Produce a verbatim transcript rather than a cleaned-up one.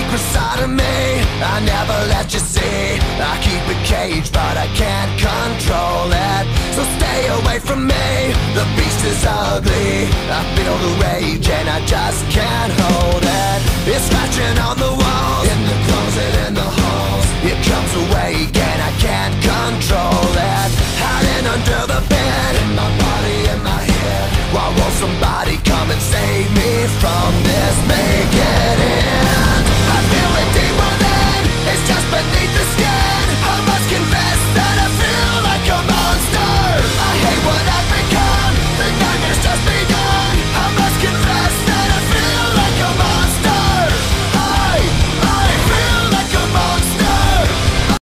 secret side of me I never let you see. I keep it caged but I can't control it. So stay away from me, the beast is ugly. I feel the rage and I just can't hold it. It's scratching on the